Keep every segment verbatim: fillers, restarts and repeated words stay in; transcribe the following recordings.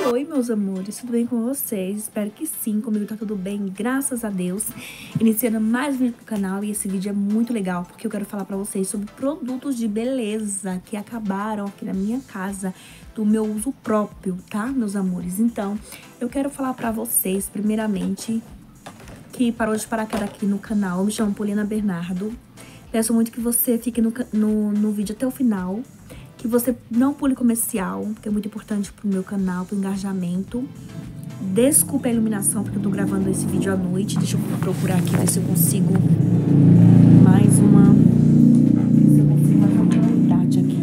Oi, meus amores, tudo bem com vocês? Espero que sim, comigo tá tudo bem, graças a Deus. Iniciando mais um vídeo pro canal e esse vídeo é muito legal porque eu quero falar pra vocês sobre produtos de beleza que acabaram aqui na minha casa, do meu uso próprio, tá, meus amores? Então, eu quero falar pra vocês, primeiramente, que parou de paraquedas aqui no canal. Eu me chamo Poliana Bernardo. Peço muito que você fique no, no, no vídeo até o final. Que você não pule comercial, que é muito importante pro meu canal, pro engajamento. Desculpa a iluminação, porque eu tô gravando esse vídeo à noite. Deixa eu procurar aqui, ver se eu consigo mais uma... Se eu consigo mais uma qualidade aqui.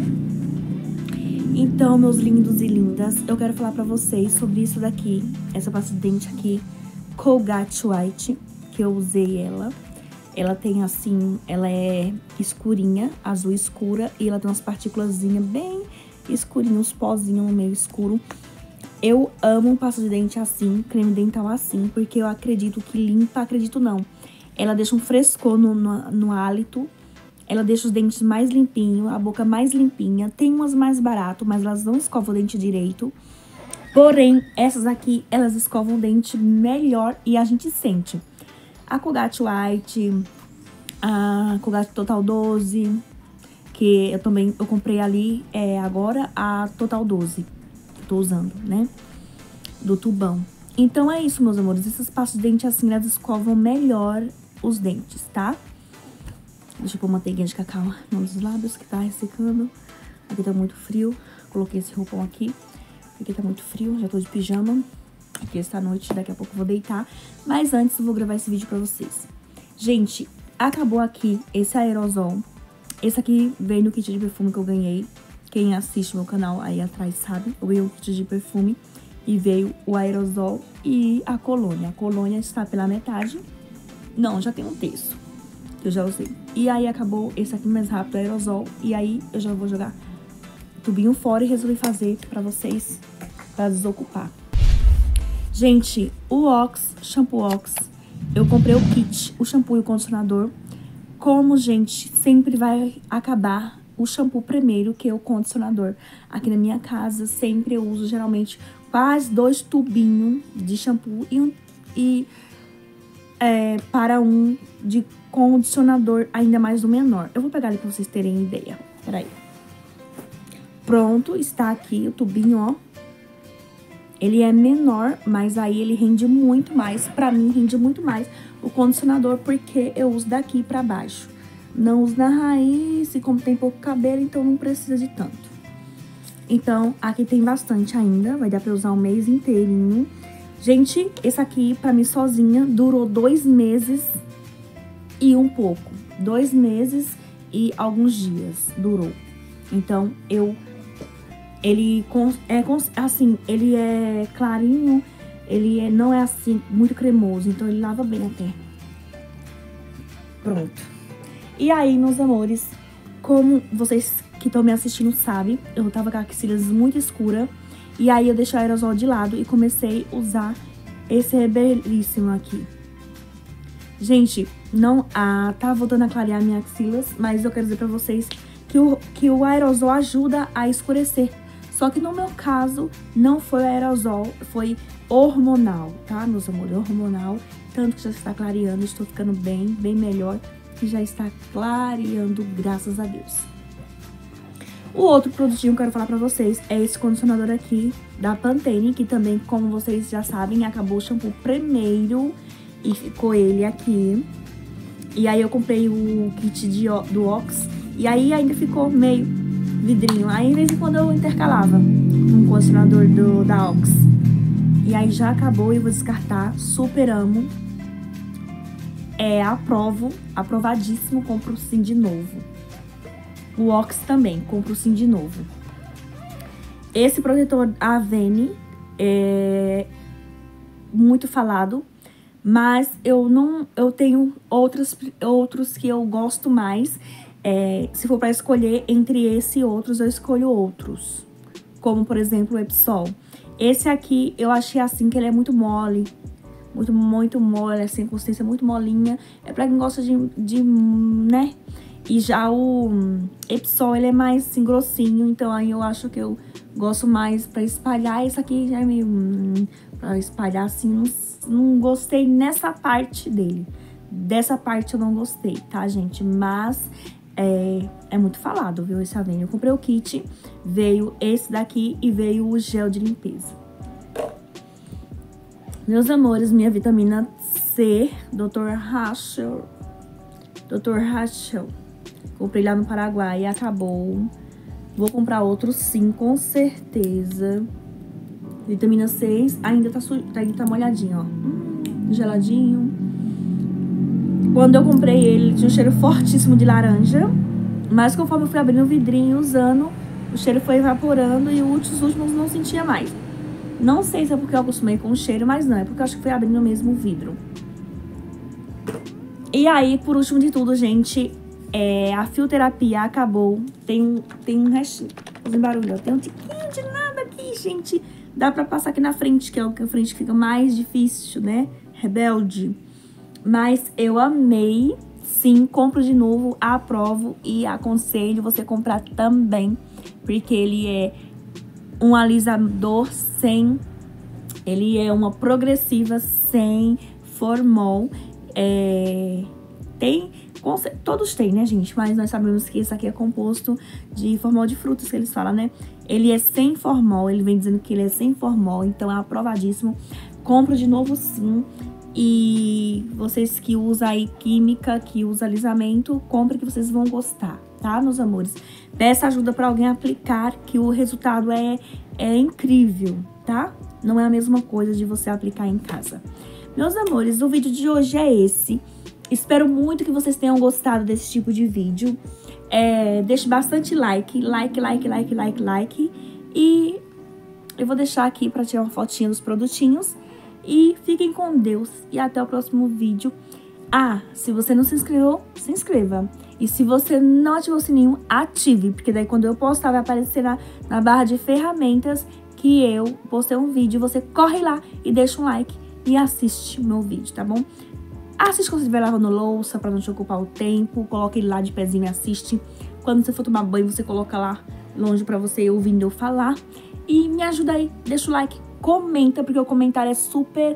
Então, meus lindos e lindas, eu quero falar pra vocês sobre isso daqui. Essa pasta de dente aqui, Colgate White, que eu usei ela. Ela tem assim, ela é escurinha, azul escura, e ela tem umas partículazinhas bem escurinhas, uns pozinhos no meio escuro. Eu amo pasta de dente assim, creme dental assim, porque eu acredito que limpa, acredito não. Ela deixa um frescor no, no, no hálito, ela deixa os dentes mais limpinhos, a boca mais limpinha. Tem umas mais barato, mas elas não escovam o dente direito. Porém, essas aqui, elas escovam o dente melhor e a gente sente. A Colgate White, a Colgate Total doze, que eu também eu comprei ali é, agora, a Total doze, que eu tô usando, né? Do tubão. Então é isso, meus amores. Essas pastas de dente assim, elas escovam melhor os dentes, tá? Deixa eu pôr manteiguinha de cacau nos lábios, que tá ressecando. Aqui tá muito frio. Coloquei esse roupão aqui, porque tá muito frio, já tô de pijama. Porque esta noite, daqui a pouco eu vou deitar. Mas antes eu vou gravar esse vídeo pra vocês. Gente, acabou aqui esse aerosol. Esse aqui veio no kit de perfume que eu ganhei. Quem assiste meu canal aí atrás sabe. Eu ganhei o kit de perfume e veio o aerosol e a colônia. A colônia está pela metade. Não, já tem um terço que eu já usei. E aí acabou esse aqui mais rápido, o aerosol. E aí eu já vou jogar o tubinho fora e resolvi fazer pra vocês, pra desocupar. Gente, o Ox, shampoo Ox, eu comprei o kit, o shampoo e o condicionador. Como, gente, sempre vai acabar o shampoo primeiro que o condicionador. Aqui na minha casa, sempre eu uso, geralmente, quase dois tubinhos de shampoo e, um, e é, para um de condicionador, ainda mais do menor. Eu vou pegar ali pra vocês terem ideia. Peraí. Pronto, está aqui o tubinho, ó. Ele é menor, mas aí ele rende muito mais. Pra mim, rende muito mais o condicionador, porque eu uso daqui pra baixo. Não uso na raiz, e como tem pouco cabelo, então não precisa de tanto. Então, aqui tem bastante ainda. Vai dar pra usar um mês inteirinho. Gente, esse aqui, pra mim, sozinha, durou dois meses e um pouco. Dois meses e alguns dias durou. Então, eu... Ele é assim, ele é clarinho, ele é, não é assim, muito cremoso, então ele lava bem até. Pronto. E aí, meus amores, como vocês que estão me assistindo sabem, eu tava com a axilas muito escura. E aí eu deixei o aerosol de lado e comecei a usar esse belíssimo aqui. Gente, não, ah, tá voltando a clarear minhas axilas, mas eu quero dizer pra vocês que o, que o aerosol ajuda a escurecer. Só que no meu caso, não foi aerosol, foi hormonal, tá, meus amores? Hormonal, tanto que já está clareando, estou ficando bem, bem melhor. E já está clareando, graças a Deus. O outro produtinho que eu quero falar pra vocês é esse condicionador aqui, da Pantene, que também, como vocês já sabem, acabou o shampoo primeiro e ficou ele aqui. E aí eu comprei o kit de, do Ox, e aí ainda ficou meio... vidrinho. Aí, de vez em quando, eu intercalava um condicionador do, da Ox. E aí, já acabou e eu vou descartar. Super amo. É, aprovo. Aprovadíssimo. Compro sim de novo. O Ox também. Compro sim de novo. Esse protetor Avene é muito falado. Mas eu não... Eu tenho outros, outros que eu gosto mais. É, se for para escolher entre esse e outros, eu escolho outros. Como, por exemplo, o Epsol. Esse aqui, eu achei assim que ele é muito mole. Muito, muito mole, assim, a consistência muito molinha. É pra quem gosta de, de, né? E já o Epsol, ele é mais assim, grossinho, então aí eu acho que eu gosto mais pra espalhar. Esse aqui já é meio... Hum, pra espalhar assim, não, não gostei nessa parte dele. Dessa parte eu não gostei, tá, gente? Mas é, é muito falado, viu, esse Avene. Eu comprei o kit, veio esse daqui e veio o gel de limpeza. Meus amores, minha vitamina C, doutor Rachel. doutor Rachel. Comprei lá no Paraguai e acabou. Vou comprar outro sim, com certeza. Vitamina C ainda tá, ainda tá molhadinho, ó. Hum, geladinho. Quando eu comprei ele, ele tinha um cheiro fortíssimo de laranja. Mas conforme eu fui abrindo o vidrinho e usando, o cheiro foi evaporando e os últimos não sentia mais. Não sei se é porque eu acostumei com o cheiro, mas não. É porque eu acho que foi abrindo mesmo o vidro. E aí, por último de tudo, gente... É, a fioterapia acabou. Tem um, tem um restinho. Fazendo barulho, ó. Tem um tiquinho de nada aqui, gente. Dá pra passar aqui na frente, que é o que a frente fica mais difícil, né? Rebelde. Mas eu amei. Sim, compro de novo, aprovo e aconselho você comprar também. Porque ele é um alisador sem... Ele é uma progressiva sem formol. É... Tem... Todos têm, né, gente? Mas nós sabemos que esse aqui é composto de formol de frutas, que eles falam, né? Ele é sem formol, ele vem dizendo que ele é sem formol, então é aprovadíssimo. Compro de novo, sim. E vocês que usam aí química, que usam alisamento, compre que vocês vão gostar, tá, meus amores? Peça ajuda pra alguém aplicar, que o resultado é, é incrível, tá? Não é a mesma coisa de você aplicar em casa. Meus amores, o vídeo de hoje é esse. Espero muito que vocês tenham gostado desse tipo de vídeo. É, deixe bastante like, like, like, like, like, like. E eu vou deixar aqui para tirar uma fotinha dos produtinhos. E fiquem com Deus e até o próximo vídeo. Ah, se você não se inscreveu, se inscreva. E se você não ativou o sininho, ative. Porque daí quando eu postar vai aparecer na, na barra de ferramentas que eu postei um vídeo. Você corre lá e deixa um like e assiste o meu vídeo, tá bom? Assiste quando você estiver lavando louça, pra não te ocupar o tempo. Coloca ele lá de pezinho e assiste. Quando você for tomar banho, você coloca lá longe pra você ouvindo eu falar. E me ajuda aí, deixa o like, comenta, porque o comentário é super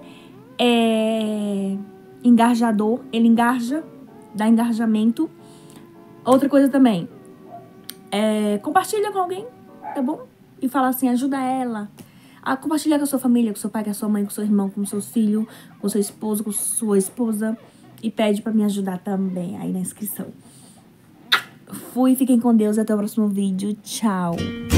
é, engajador. Ele engaja, dá engajamento. Outra coisa também, é, compartilha com alguém, tá bom? E fala assim, ajuda ela. A compartilhar com a sua família, com seu pai, com a sua mãe, com seu irmão, com seus filhos, com seu esposo, com sua esposa. E pede pra me ajudar também aí na inscrição. Fui, fiquem com Deus e até o próximo vídeo. Tchau!